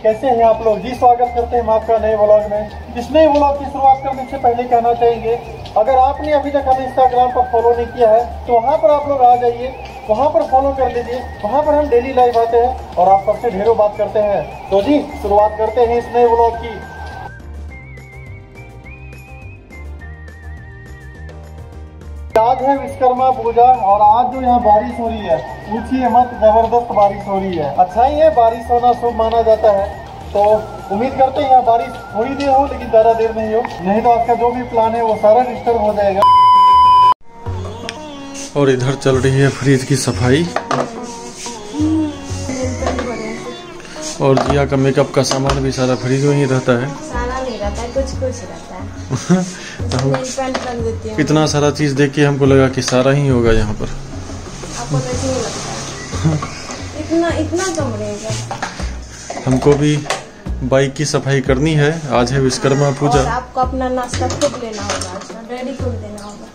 कैसे हैं आप लोग जी। स्वागत करते हैं हम आपका नए व्लॉग में। इस नए व्लॉग की शुरुआत करने से पहले कहना चाहेंगे, अगर आपने अभी तक हमें इंस्टाग्राम पर फॉलो नहीं किया है तो वहाँ पर आप लोग आ जाइए, वहाँ पर फॉलो कर लीजिए। वहाँ पर हम डेली लाइव आते हैं और आप सबसे ढेरों बात करते हैं। तो जी शुरुआत करते हैं इस नए व्लॉग की। आज है विश्वकर्मा पूजा और आज जो यहाँ बारिश हो रही है, पूछिए मत, जबरदस्त बारिश हो रही है। अच्छा ही है, बारिश होना शुभ माना जाता है। तो उम्मीद करते हैं यहाँ बारिश थोड़ी देर हो, लेकिन ज़्यादा देर नहीं हो, नहीं तो आपका जो भी प्लान है वो सारा डिस्टर्ब हो जाएगा। और इधर चल रही है फ्रिज की सफाई और जिया का मेकअप का सामान भी सारा फ्रिज में ही रहता है। सारा नहीं रहता है, कुछ रहता है। तो इतना सारा चीज देख के हमको लगा कि सारा ही होगा यहाँ पर। आपको नहीं लगता है? इतना कम रहेगा। हमको भी बाइक की सफाई करनी है। आज है विश्वकर्मा पूजा। और आपको अपना नाश्ता खुद लेना होगा, रेडी खुद देना होगा।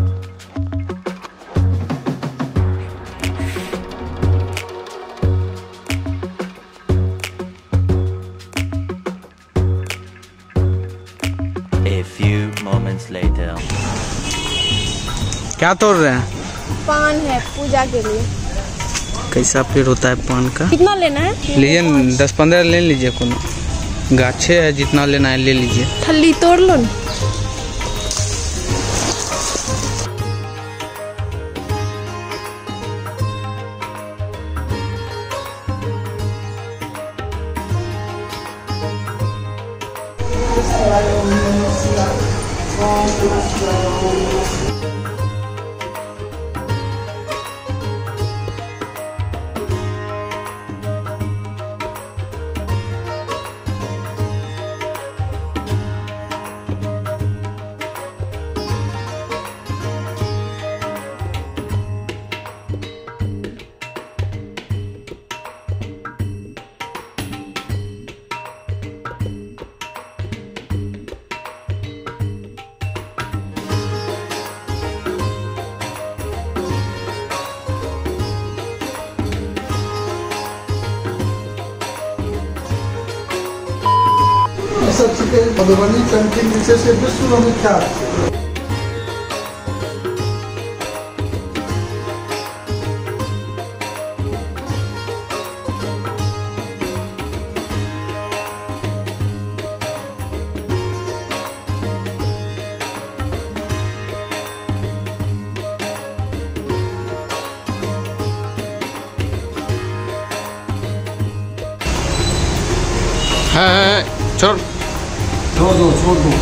Later. क्या तोड़ रहे हैं? पान है पूजा के लिए। कैसा पेड़ होता है पान का? कितना लेना है? लीजिए 10-15 ले लीजिए, कोनो गाछे है, जितना लेना है ले लीजिए। थल्ली तोड़ लो न। मधुबनी कंट्री विशेष से विश्व में विख्यात है। छोड़ छोड़ दो।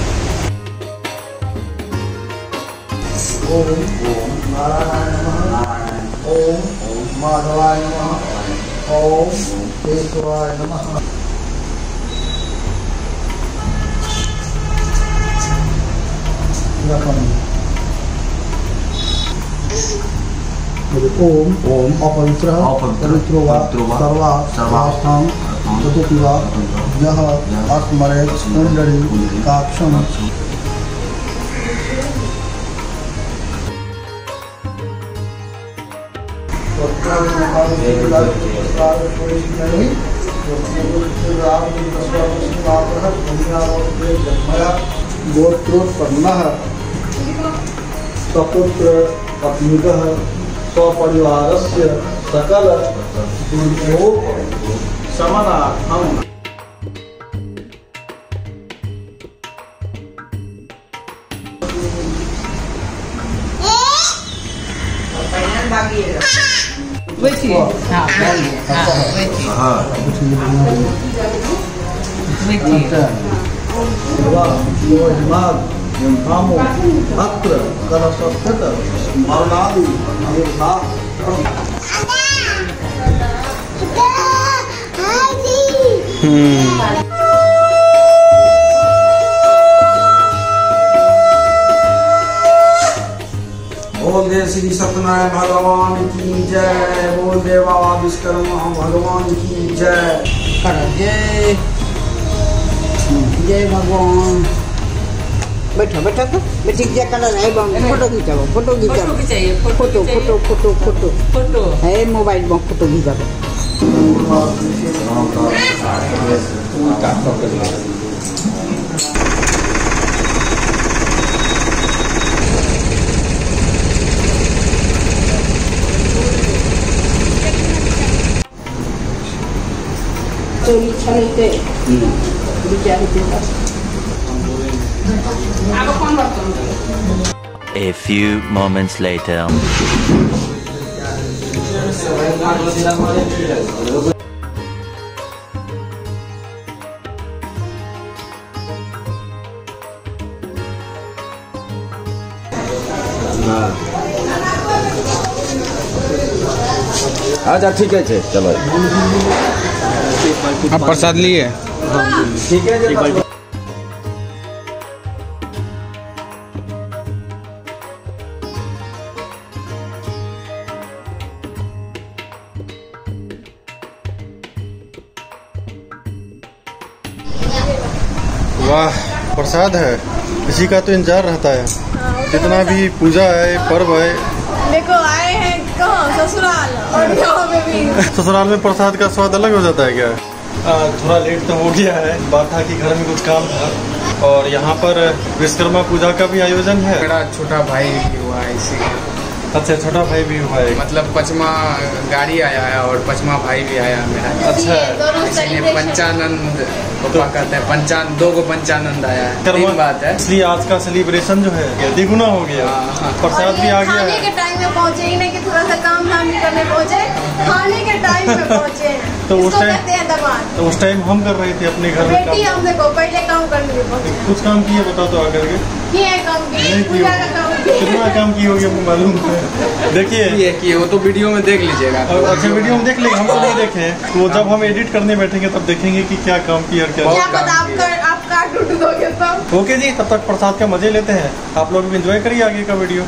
ओम नारायण नमः, ओम माधवाय नमः, ओम केशवाय नमः। ओम अपवित्रः पवित्रो वा सर्वावस्थां ततोपि वा यः अस्मरेत् पुण्डरीकाक्षं गोत्रोत्पन्नः सपुत्र पत्नीकः स्वपरिवारस्य सकल दुर्भोग शमनार्थं अत्र कलशस्थित मरणादि देवता बोल दे श्री सत्यनारायण भगवान की जय। बोल दे बाबा विश्वकर्मा भगवान की जय। जय जय भगवान। बैठो बैठो तो बेटी क्या कलर है? फोटो खींचाओ, फोटो खींचाओ, फोटो फोटो फोटो फोटो है मोबाइल में फोटो खींचाओ। A few moments later. अच्छा ठीक है चलो। आप प्रसाद लिए? ठीक है। वाह, प्रसाद है, इसी का तो इंतजार रहता है। जितना भी पूजा है, पर्व है। देखो आए हैं कहाँ, ससुराल, और गाँव में भी। ससुराल में प्रसाद का स्वाद अलग हो जाता है क्या? थोड़ा लेट तो हो गया है, बात था कि घर में कुछ काम था और यहाँ पर विश्वकर्मा पूजा का भी आयोजन है। मेरा छोटा भाई भी हुआ है इसी। अच्छा, छोटा भाई भी हुआ है। मतलब 5वां गाड़ी आया है और 5वां भाई भी आया है मेरा। अच्छा, इसीलिए पंचानंद पापा कहते हैं। 2 पंचानंद आया है। तीन बात है, इसलिए आज का सेलिब्रेशन जो है द्विगुना हो गया। प्रसाद भी आ गया खाने है। के टाइम में पहुँचे ही नहीं कि थोड़ा सा काम धाम भी करने पहुँचे, खाने के टाइम में पहुँचे। तो उस इसको टाइम कहते हैं दमाद। तो उस टाइम हम कर रहे थे अपने घर में बेटी काम। हम देखो पहले काम करने भी पहुँचे। कुछ काम किए बता तो आकर के। किए काम किए, नहीं पूजा का काम किए। कितना काम किए होगी आपको मालूम है? देखिए ये कि वो तो वीडियो में देख लीजिएगा। अच्छा, वीडियो में देख लेंगे, हम तो नहीं देखे हैं। तो जब हम एडिट करने बैठेंगे तब देखेंगे कि क्या काम किया और क्या। क्या पता आप काट उठ दोगे तब। ओके जी, तब तक प्रसाद का मजे लेते हैं। आप लोग भी एंजॉय करिए आगे का वीडियो।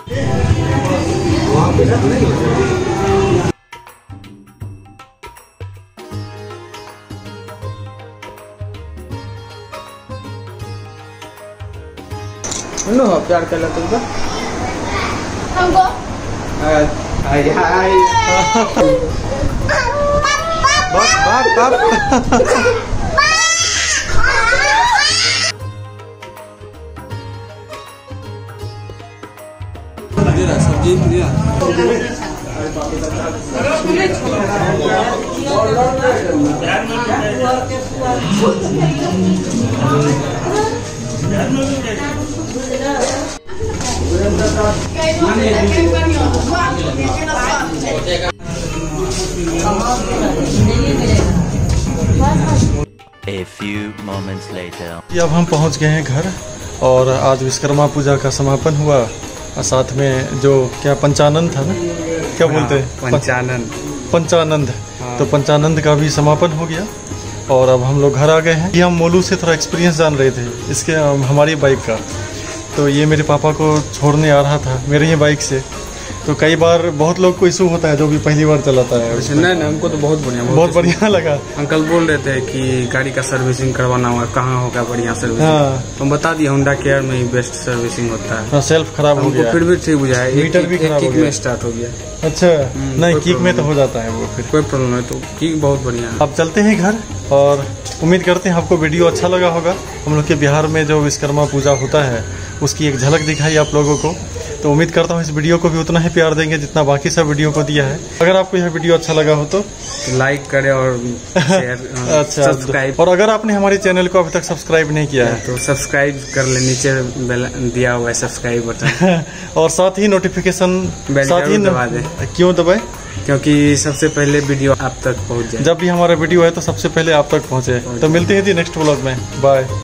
प्यार कर लो तुमको। हमको हाय हाय। सब्जी A few moments later. अब हम पहुंच गए हैं घर और आज विश्वकर्मा पूजा का समापन हुआ और साथ में जो क्या पंचानंद था ना, क्या बोलते हैं? पंचानंद। तो पंचानंद का भी समापन हो गया और अब हम लोग घर आ गए हैं। ये हम मोलू से थोड़ा एक्सपीरियंस जान रहे थे इसके हमारी बाइक का। तो ये मेरे पापा को छोड़ने आ रहा था मेरे ही बाइक से। तो कई बार बहुत लोग को इशू होता है जो भी पहली बार चलाता है। नहीं, हमको तो बहुत बढ़िया लगा। अंकल बोल रहे थे कि गाड़ी का सर्विसिंग करवाना होगा, कहाँ होगा बढ़िया सर्विसिंग। हाँ, हम बता दिए होंडा केयर में ही बेस्ट सर्विसिंग होता है। हाँ, सेल्फ खराब हो गया, फिर भी ठीक बुझा है। मीटर भी खराब हो गया में स्टार्ट हो गया। अच्छा, नहीं किक में तो हो जाता है वो, फिर कोई प्रॉब्लम नहीं। तो किक बहुत बढ़िया है। अब चलते हैं घर और उम्मीद करते हैं आपको वीडियो अच्छा लगा होगा। हम लोग के बिहार में जो विश्वकर्मा पूजा होता है उसकी एक झलक दिखाई आप लोगों को। तो उम्मीद करता हूँ इस वीडियो को भी उतना ही प्यार देंगे जितना बाकी सब वीडियो को दिया है। अगर आपको यह वीडियो अच्छा लगा हो तो लाइक करें और शेयर, अच्छा, सब्सक्राइब। और अगर आपने हमारे चैनल को अभी तक सब्सक्राइब नहीं किया है तो सब्सक्राइब कर ले, नीचे दिया हुआ है सब्सक्राइब बटन। और साथ ही नोटिफिकेशन साथ ही दबा दें। क्यों दबाए? क्योंकि सबसे पहले वीडियो आप तक पहुंच जाए। जब भी हमारा वीडियो है तो सबसे पहले आप तक पहुंचे। तो मिलते हैं जी नेक्स्ट व्लॉग में। बाय।